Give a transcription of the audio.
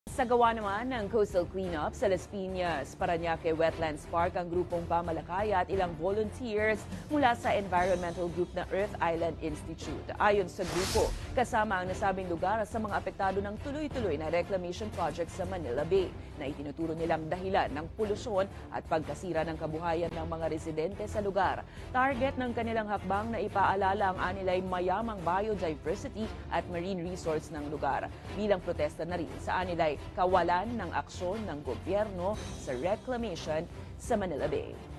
Sa gawa naman ng coastal cleanup sa Las Piñas, Parañaque Wetlands Park ang grupong pamalakaya at ilang volunteers mula sa environmental group na Earth Island Institute. Ayon sa grupo, kasama ang nasabing lugar sa mga apektado ng tuloy-tuloy na reclamation project sa Manila Bay na itinuturo nilang dahilan ng polusyon at pagkasira ng kabuhayan ng mga residente sa lugar. Target ng kanilang hakbang na ipaalala ang anilay mayamang biodiversity at marine resource ng lugar bilang protesta na rin sa anilay kawalan ng aksyon ng gobyerno sa reclamation sa Manila Bay.